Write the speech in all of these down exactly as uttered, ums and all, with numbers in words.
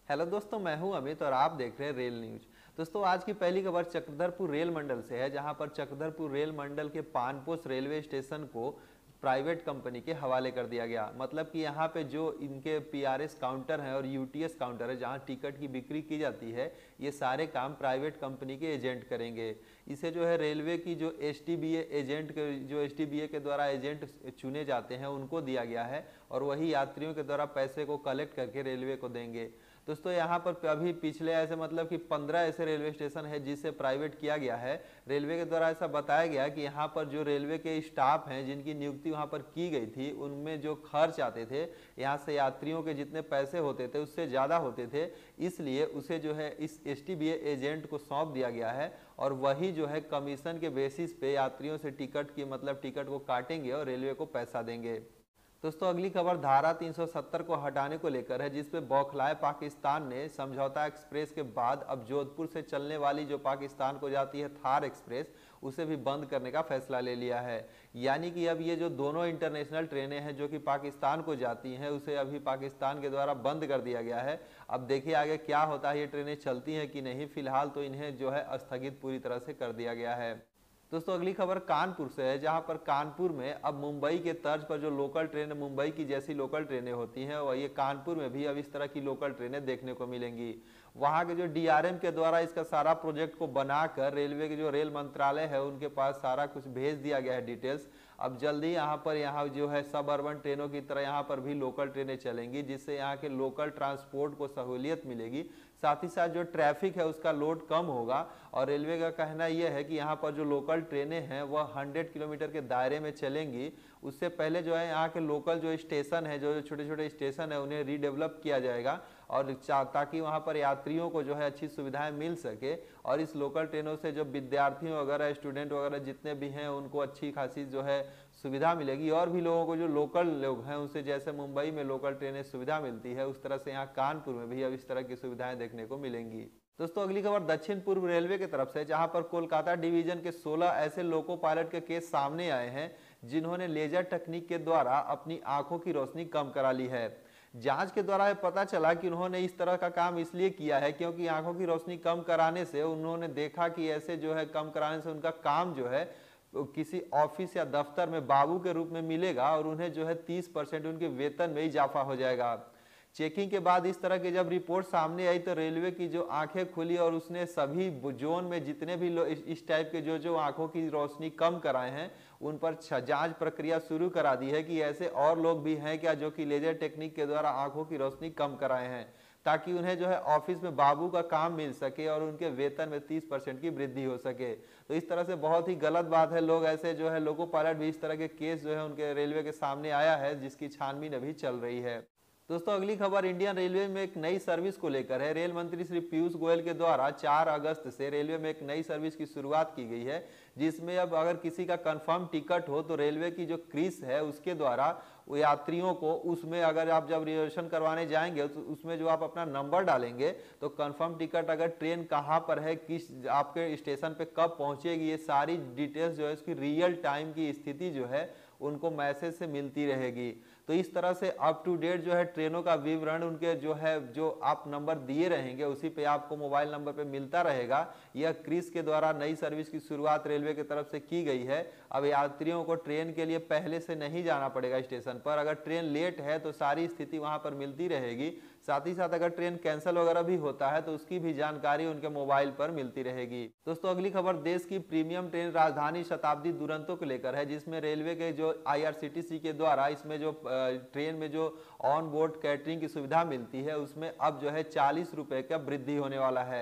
Hello दोस्तों, मैं हूं अमित और आप देख रहे हैं रेल न्यूज। दोस्तों, आज की पहली खबर चक्रधरपुर रेल मंडल से है, जहां पर चक्रधरपुर रेल मंडल के पानपोस रेलवे स्टेशन को प्राइवेट कंपनी के हवाले कर दिया गया। मतलब कि यहां पे जो इनके पीआरएस काउंटर हैं और यूटीएस काउंटर है, जहां टिकट की बिक्री की जाती है, ये सारे काम प्राइवेट कंपनी के एजेंट करेंगे। इसे जो है रेलवे की जो एसटीबीए एजेंट के जो एसटीबीए के द्वारा एजेंट चुने जाते हैं उनको दिया गया है, और वही यात्रियों के द्वारा पैसे को कलेक्ट करके रेलवे को देंगे। दोस्तों, यहाँ पर अभी पिछले ऐसे मतलब कि पंद्रह ऐसे रेलवे स्टेशन है जिसे प्राइवेट किया गया है। रेलवे के द्वारा ऐसा बताया गया कि यहाँ पर जो रेलवे के स्टाफ हैं जिनकी नियुक्ति वहाँ पर की गई थी, उनमें जो खर्च आते थे, यहाँ से यात्रियों के जितने पैसे होते थे उससे ज़्यादा होते थे, इसलिए उसे जो है इस एसटीबीए एजेंट को सौंप दिया गया है, और वही जो है कमीशन के बेसिस पे यात्रियों से टिकट की मतलब टिकट को काटेंगे और रेलवे को पैसा देंगे। दोस्तों, अगली खबर धारा तीन सौ सत्तर को हटाने को लेकर है, जिसपे बौखलाए पाकिस्तान ने समझौता एक्सप्रेस के बाद अब जोधपुर से चलने वाली जो पाकिस्तान को जाती है थार एक्सप्रेस, उसे भी बंद करने का फैसला ले लिया है। यानी कि अब ये जो दोनों इंटरनेशनल ट्रेनें हैं जो कि पाकिस्तान को जाती हैं, उसे अभी पाकिस्तान के द्वारा बंद कर दिया गया है। अब देखिए आगे क्या होता है, ये ट्रेनें चलती हैं कि नहीं। फिलहाल तो इन्हें जो है स्थगित पूरी तरह से कर दिया गया है। दोस्तों, अगली खबर कानपुर से है, जहां पर कानपुर में अब मुंबई के तर्ज पर जो लोकल ट्रेन मुंबई की जैसी लोकल ट्रेनें होती हैं, और ये कानपुर में भी अब इस तरह की लोकल ट्रेनें देखने को मिलेंगी। वहां के जो डीआरएम के द्वारा इसका सारा प्रोजेक्ट को बनाकर रेलवे के जो रेल मंत्रालय है उनके पास सारा कुछ भेज दिया गया है डिटेल्स। अब जल्दी यहाँ पर यहाँ जो है सब अर्बन ट्रेनों की तरह यहाँ पर भी लोकल ट्रेनें चलेंगी, जिससे यहाँ के लोकल ट्रांसपोर्ट को सहूलियत मिलेगी। साथ ही साथ जो ट्रैफिक है उसका लोड कम होगा, और रेलवे का कहना यह है कि यहाँ पर जो लोकल ट्रेनें हैं वह सौ किलोमीटर के दायरे में चलेंगी। उससे पहले जो है यहाँ के लोकल जो स्टेशन है, जो छोटे छोटे स्टेशन है, उन्हें रीडेवलप किया जाएगा, और ताकि वहाँ पर यात्रियों को जो है अच्छी सुविधाएं मिल सके, और इस लोकल ट्रेनों से जो विद्यार्थियों वगैरह स्टूडेंट वगैरह जितने भी हैं उनको अच्छी खासी जो है सुविधा मिलेगी। और भी लोगों को जो लोकल लोग हैं उनसे जैसे मुंबई में लोकल ट्रेनें सुविधा मिलती है, उस तरह से यहाँ कानपुर में भी अब इस तरह की सुविधाएं देखने को मिलेंगी। दोस्तों, अगली खबर दक्षिण पूर्व रेलवे की तरफ से, जहां पर कोलकाता डिवीजन के सोलह ऐसे लोको पायलट के केस सामने आए हैं जिन्होंने लेजर तकनीक के द्वारा अपनी आंखों की रोशनी कम करा ली है। जांच के द्वारा पता चला कि उन्होंने इस तरह का काम इसलिए किया है क्योंकि आंखों की रोशनी कम कराने से उन्होंने देखा कि ऐसे जो है कम कराने से उनका काम जो है किसी ऑफिस या दफ्तर में बाबू के रूप में मिलेगा, और उन्हें जो है तीस परसेंट उनके वेतन में इजाफा हो जाएगा। चेकिंग के बाद इस तरह की जब रिपोर्ट सामने आई तो रेलवे की जो आंखें खुली, और उसने सभी जोन में जितने भी लोग इस टाइप के जो जो आंखों की रोशनी कम कराए हैं उन पर जांच प्रक्रिया शुरू करा दी है कि ऐसे और लोग भी हैं क्या जो कि लेजर टेक्निक के द्वारा आंखों की रोशनी कम कराए हैं, ताकि उन्हें जो है ऑफिस में बाबू का काम मिल सके और उनके वेतन में तीस परसेंट की वृद्धि हो सके। तो इस तरह से बहुत ही गलत बात है। लोग ऐसे जो है लोको पायलट भी इस तरह के केस जो है उनके रेलवे के सामने आया है, जिसकी छानबीन अभी चल रही है। दोस्तों, अगली खबर इंडियन रेलवे में एक नई सर्विस को लेकर है। रेल मंत्री श्री पीयूष गोयल के द्वारा चार अगस्त से रेलवे में एक नई सर्विस की शुरुआत की गई है, जिसमें अब अगर किसी का कंफर्म टिकट हो तो रेलवे की जो क्रिस है उसके द्वारा वो यात्रियों को उसमें अगर आप जब रिजर्वेशन करवाने जाएंगे तो उसमें जो आप अपना नंबर डालेंगे तो कंफर्म टिकट अगर ट्रेन कहाँ पर है, किस आपके स्टेशन पे कब पहुंचेगी, ये सारी डिटेल्स जो है उसकी रियल टाइम की स्थिति जो है उनको मैसेज से मिलती रहेगी। तो इस तरह से अप टू डेट जो है ट्रेनों का विवरण उनके जो है जो आप नंबर दिए रहेंगे उसी पे आपको मोबाइल नंबर पे मिलता रहेगा। यह क्रिस के द्वारा नई सर्विस की शुरुआत रेलवे की तरफ से की गई है। अब यात्रियों को ट्रेन के लिए पहले से नहीं जाना पड़ेगा स्टेशन पर। अगर ट्रेन लेट है तो सारी स्थिति वहां पर मिलती रहेगी। साथ ही साथ अगर ट्रेन कैंसिल वगैरह भी होता है तो उसकी भी जानकारी उनके मोबाइल पर मिलती रहेगी। दोस्तों, अगली खबर देश की प्रीमियम ट्रेन राजधानी शताब्दी दुरंतो को लेकर है, जिसमें रेलवे के जो आईआरसीटीसी के द्वारा इसमें जो ट्रेन में जो ऑन बोर्ड कैटरिंग की सुविधा मिलती है उसमें अब जो है चालीस रुपए का वृद्धि होने वाला है।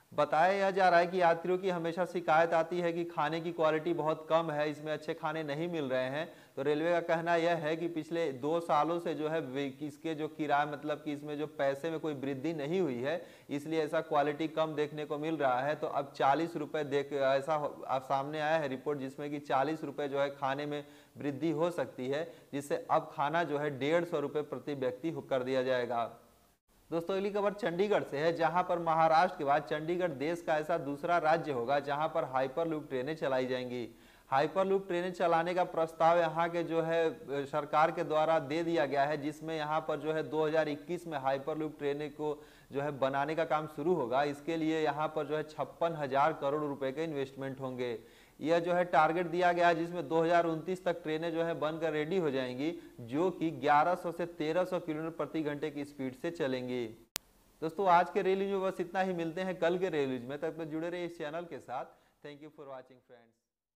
बताया जा रहा है कि यात्रियों की हमेशा शिकायत आती है कि खाने की क्वालिटी बहुत कम है, इसमें अच्छे खाने नहीं मिल रहे हैं। तो रेलवे का कहना यह है कि पिछले दो सालों से जो है इसके जो किराया मतलब कि इसमें जो पैसे में कोई वृद्धि नहीं हुई है, इसलिए ऐसा क्वालिटी कम देखने को मिल रहा है। तो अब चालीस रुपए देख ऐसा सामने आया है रिपोर्ट, जिसमें कि चालीस रुपए जो है खाने में वृद्धि हो सकती है, जिससे अब खाना जो है डेढ़ सौ रुपये प्रति व्यक्ति कर दिया जाएगा। दोस्तों, अगली खबर चंडीगढ़ से है, जहां पर महाराष्ट्र के बाद चंडीगढ़ देश का ऐसा दूसरा राज्य होगा जहां पर हाइपरलूप ट्रेनें चलाई जाएंगी। हाइपरलूप ट्रेनें चलाने का प्रस्ताव यहाँ के जो है सरकार के द्वारा दे दिया गया है, जिसमें यहाँ पर जो है दो हज़ार इक्कीस में हाइपरलूप ट्रेनें को जो है बनाने का काम शुरू होगा। इसके लिए यहाँ पर जो है छप्पन हजार करोड़ रुपए के इन्वेस्टमेंट होंगे। यह जो है टारगेट दिया गया है, जिसमें दो हज़ार उनतीस तक ट्रेनें जो है बनकर रेडी हो जाएंगी, जो कि ग्यारह सौ से तेरह सौ किलोमीटर प्रति घंटे की स्पीड से चलेंगी। दोस्तों आज के रेल न्यूज में बस इतना ही, मिलते हैं कल के रेल न्यूज में, तब तक जुड़े रहिए इस चैनल के साथ। Thank you for watching friends.